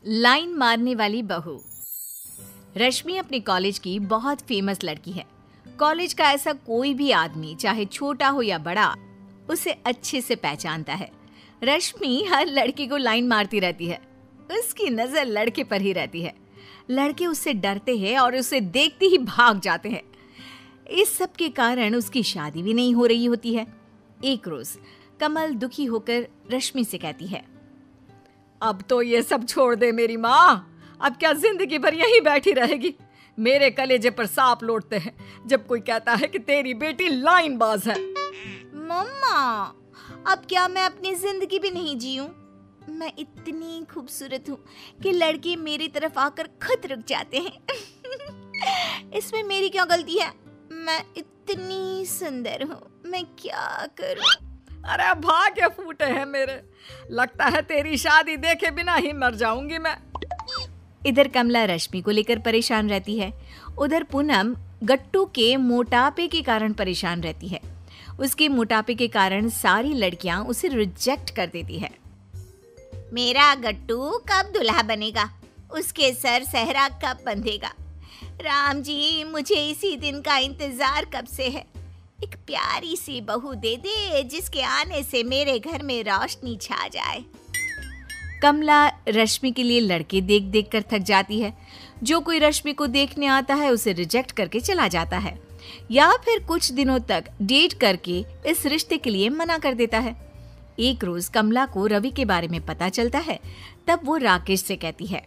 Line मारने वाली बहू। रश्मि अपने कॉलेज की बहुत फेमस लड़की है। कॉलेज का ऐसा कोई भी आदमी, चाहे छोटा हो या बड़ा, उसे अच्छे से पहचानता है। रश्मि हर लड़की को लाइन मारती रहती है। उसकी नजर लड़के पर ही रहती है। लड़के उससे डरते हैं और उसे देखते ही भाग जाते हैं। इस सब के कारण उसकी शादी भी नहीं हो रही होती है। एक रोज कमल दुखी होकर रश्मि से कहती है, अब तो ये सब छोड़ दे मेरी माँ। अब क्या जिंदगी भर यहीं बैठी रहेगी? मेरे कलेजे पर सांप लौटते हैं जब कोई कहता है कि तेरी बेटी लाइन बाज है। मम्मा, अब क्या मैं अपनी जिंदगी भी नहीं जीऊं? मैं इतनी खूबसूरत हूँ कि लड़के मेरी तरफ आकर खुद रुक जाते हैं। इसमें मेरी क्या गलती है? मैं इतनी सुंदर हूँ, मैं क्या करूँ? अरे भाग्य फूटे हैं मेरे। लगता है तेरी शादी देखे बिना ही मर जाऊंगी मैं। इधर कमला रश्मि को लेकर परेशान रहती है। उधर पूनम गट्टू के मोटापे के कारण परेशान रहती है। उसके मोटापे के कारण सारी लड़कियां उसे रिजेक्ट कर देती है। मेरा गट्टू कब दूल्हा बनेगा? उसके सर सहरा कब बंधेगा? राम जी, मुझे इसी दिन का इंतजार कब से है। एक प्यारी सी बहू दे दे जिसके आने से मेरे घर में रोशनी छा जाए। कमला रश्मि के लिए लड़के देख देख कर थक जाती है। जो कोई रश्मि को देखने आता है उसे रिजेक्ट करके चला जाता है या फिर कुछ दिनों तक डेट करके इस रिश्ते के लिए मना कर देता है। एक रोज कमला को रवि के बारे में पता चलता है। तब वो राकेश से कहती है,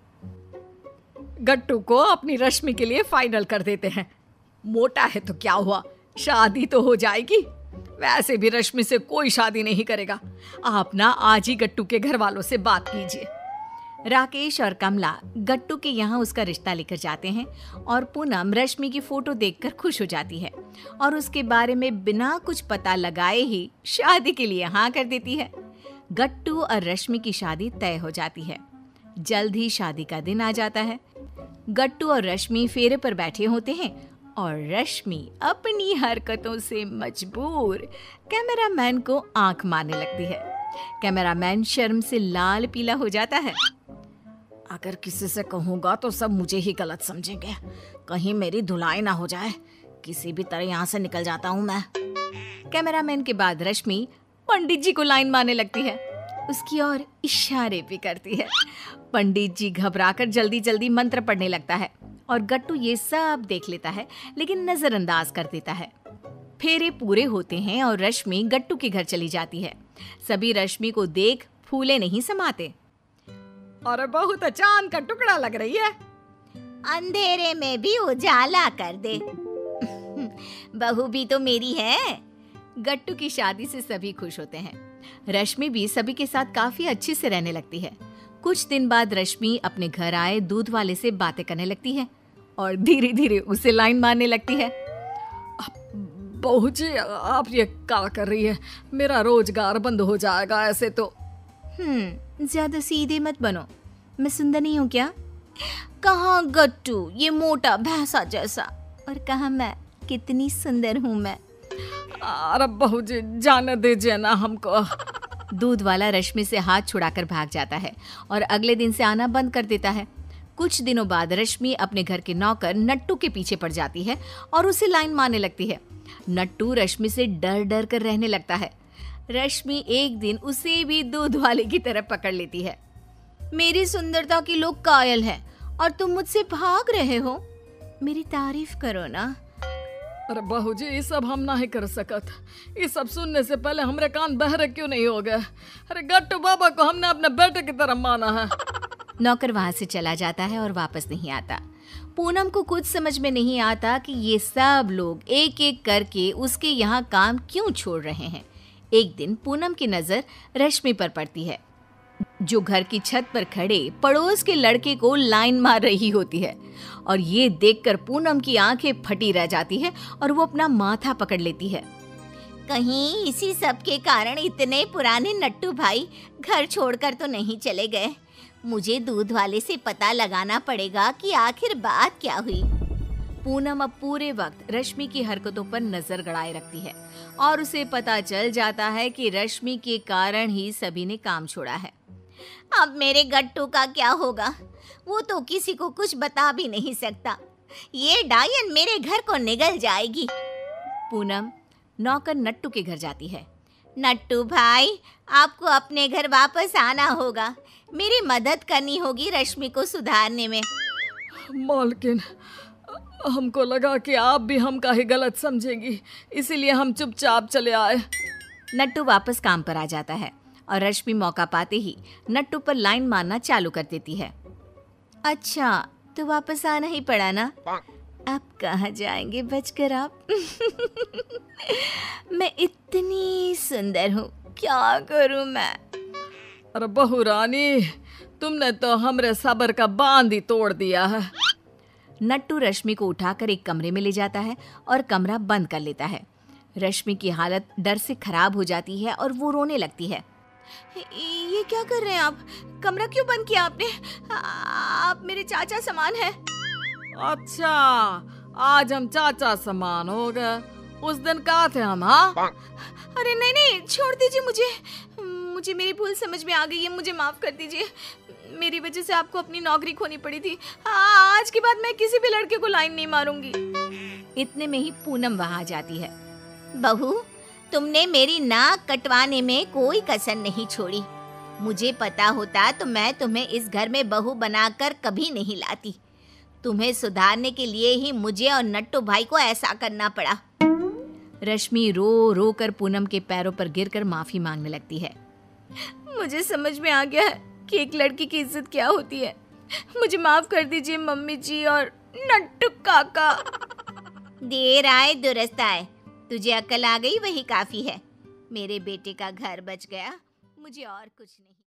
गट्टू को अपनी रश्मि के लिए फाइनल कर देते हैं। मोटा है तो क्या हुआ, शादी तो हो जाएगी। वैसे भी रश्मि से कोई शादी नहीं करेगा। आप ना आज ही गट्टू के घर वालों से बात कीजिए। राकेश और कमला गट्टू के यहाँ उसका रिश्ता लेकर जाते हैं और पूनम रश्मि की फोटो देखकर खुश हो जाती है और उसके बारे में बिना कुछ पता लगाए ही शादी के लिए हाँ कर देती है। गट्टू और रश्मि की शादी तय हो जाती है। जल्द ही शादी का दिन आ जाता है। गट्टू और रश्मि फेरे पर बैठे होते हैं और रश्मि अपनी हरकतों से मजबूर कैमरामैन को आंख मारने लगती है। कैमरामैन शर्म से लाल पीला हो जाता है। अगर किसी से कहूंगा तो सब मुझे ही गलत समझेंगे। कहीं मेरी धुलाई ना हो जाए। किसी भी तरह यहाँ से निकल जाता हूँ मैं। कैमरामैन के बाद रश्मि पंडित जी को लाइन मारने लगती है। उसकी ओर इशारे भी करती है। पंडित जी घबराकर जल्दी जल्दी मंत्र पढ़ने लगता है और गट्टू ये सब देख लेता है लेकिन नजरअंदाज कर देता है। फेरे पूरे होते हैं और रश्मि गट्टू के घर चली जाती है। सभी रश्मि को देख फूले नहीं समाते। अरे बहुत चांद का टुकड़ा लग रही है। अंधेरे में भी उजाला कर दे। बहू भी तो मेरी है। गट्टू की शादी से सभी खुश होते हैं। रश्मि भी सभी के साथ काफी अच्छे से रहने लगती है। कुछ दिन बाद रश्मि अपने घर आए दूध वाले से बातें करने लगती है और धीरे धीरे उसे लाइन मारने लगती है। बहू जी, आप ये क्या कर रही है? मेरा रोजगार बंद हो जाएगा ऐसे तो। ज्यादा सीधे मत बनो। मैं सुंदर नहीं हूँ क्या? कहाँ गट्टू ये मोटा भैंसा जैसा, और कहाँ मैं कितनी सुंदर हूँ मैं। अरे बहू जी, जाने दीजिए ना हमको। दूध वाला रश्मि से हाथ छुड़ाकर भाग जाता है और अगले दिन से आना बंद कर देता है। कुछ दिनों बाद रश्मि अपने घर के नौकर नट्टू के पीछे पड़ जाती है और उसे लाइन मारने लगती है। नट्टू रश्मि से डर डर कर रहने लगता है। रश्मि एक दिन उसे भी दूध वाले की तरफ पकड़ लेती है। मेरी सुंदरता के लोग कायल हैं और तुम मुझसे भाग रहे हो। मेरी तारीफ करो ना। अरे बहू जी, ये सब हम नहीं कर सकत। ये सब सुनने से पहले हमारे कान बहरे क्यों नहीं हो गए? अरे गट्टू बाबा को हमने अपने बेटे की तरह माना है। नौकर वहां से चला जाता है और वापस नहीं आता। पूनम को कुछ समझ में नहीं आता कि ये सब लोग एक एक करके उसके यहाँ काम क्यों छोड़ रहे हैं। एक दिन पूनम की नजर रश्मि पर पड़ती है, जो घर की छत पर खड़े पड़ोस के लड़के को लाइन मार रही होती है और ये देखकर पूनम की आंखें फटी रह जाती है और वो अपना माथा पकड़ लेती है। कहीं इसी सब के कारण इतने पुराने नट्टू भाई घर छोड़कर तो नहीं चले गए। मुझे दूध वाले से पता लगाना पड़ेगा कि आखिर बात क्या हुई। पूनम अब पूरे वक्त रश्मि की हरकतों पर नजर गड़ाए रखती है और उसे पता चल जाता है कि रश्मि के कारण ही सभी ने काम छोड़ा है। अब मेरे गट्टू का क्या होगा? वो तो किसी को कुछ बता भी नहीं सकता। ये डायन मेरे घर को निगल जाएगी। पूनम नौकर नट्टू के घर जाती है। नट्टू भाई, आपको अपने घर वापस आना होगा। मेरी मदद करनी होगी रश्मि को सुधारने में। मालकिन, हमको लगा कि आप भी हम का ही गलत समझेंगी, इसीलिए हम चुपचाप चले आए। नट्टू वापस काम पर आ जाता है और रश्मि मौका पाते ही नट्टू पर लाइन मारना चालू कर देती है। अच्छा, तो वापस आना ही पड़ा ना? अब कहाँ जाएंगे बचकर आप? मैं इतनी सुंदर हूँ, क्या करूँ मैं? अरे बहू रानी, तुमने तो हमरे सब्र का बांध ही तोड़ दिया है। नट्टू रश्मि को उठाकर एक कमरे में ले जाता है और कमरा बंद कर लेता है। रश्मि की हालत डर से खराब हो जाती है और वो रोने लगती है। ये क्या कर रहे हैं आप? कमरा क्यों बंद किया आपने? आप मेरे चाचा समान हैं। अच्छा, आज हम चाचा समान हो गए। उस दिन कहाँ थे हम? हाँ, अरे नहीं नहीं, छोड़ दीजिए मुझे मेरी भूल समझ में आ गई है। मुझे माफ कर दीजिए। मेरी वजह से आपको अपनी नौकरी खोनी पड़ी थी। आज के बाद मैं किसी भी लड़के को लाइन नहीं मारूंगी। इतने में ही पूनम वहां आ जाती है। बहू, तुमने मेरी नाक कटवाने में कोई कसर नहीं छोड़ी। मुझे पता होता तो मैं तुम्हें इस घर में बहू बनाकर कभी नहीं लाती। तुम्हें सुधारने के लिए ही मुझे और नट्टू भाई को ऐसा करना पड़ा। रश्मि रो रो कर पूनम के पैरों पर गिरकर माफी मांगने लगती है। मुझे समझ में आ गया है कि एक लड़की की इज्जत क्या होती है। मुझे माफ कर दीजिए मम्मी जी और नट्टू काका। देर आए दुरुस्त आए। तुझे अकल आ गई, वही काफी है। मेरे बेटे का घर बच गया, मुझे और कुछ नहीं।